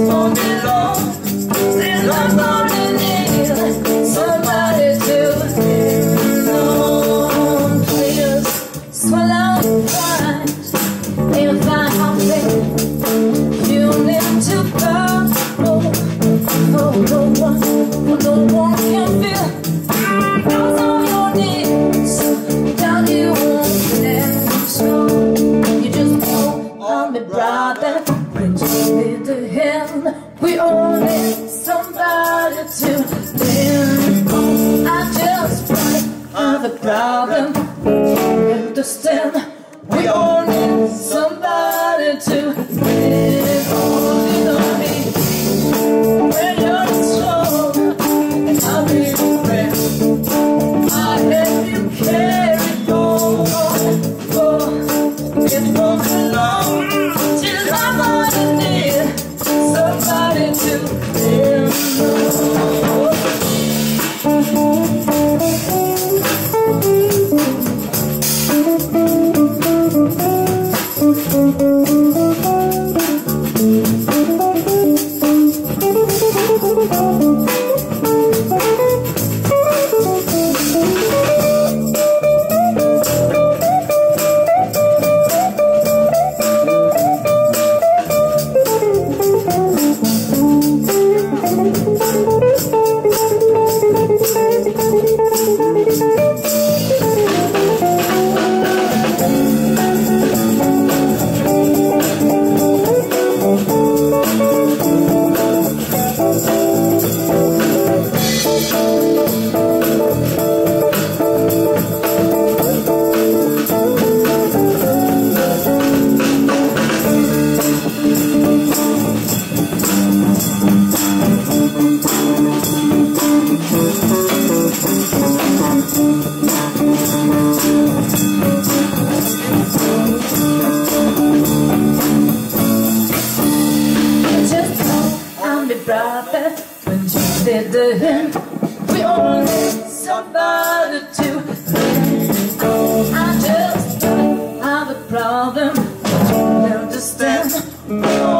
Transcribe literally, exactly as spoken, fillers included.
all day long. And I'm gonna need somebody to lean on. Please swallow your pride. If I'm there, you need to go. Oh, oh, no one, no one can feel. Those on your knees, down you won't let slow. You just know I'm a brother. When you need to him, we all need somebody to lean on. I just have a problem. You understand? We all need somebody to lean on. Lean on me when you're strong, and I'll be your friend. I help you carry on. Oh, it won't be long till I'm gonna need somebody to lean on. Brother, when you did the him, we all need somebody to lean on. I just have a problem, but you understand.